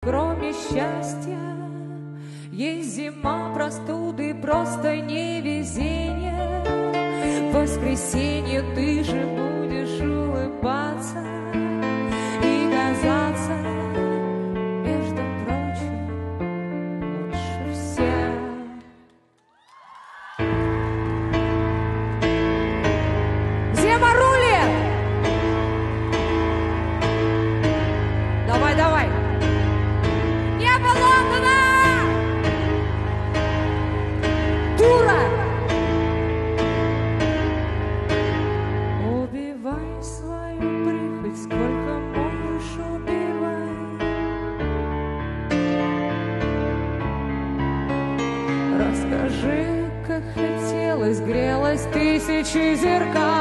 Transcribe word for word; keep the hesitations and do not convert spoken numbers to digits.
Кроме счастья есть зима, простуды, просто невезение. В воскресенье ты же будешь улыбаться и казаться, между прочим, лучше всех. Зима рулит! Давай, давай! Небо Лондона! Дура! Убивай свою прихоть, сколько можешь, убивай. Расскажи, как хотелось, грелось тысячи зеркал.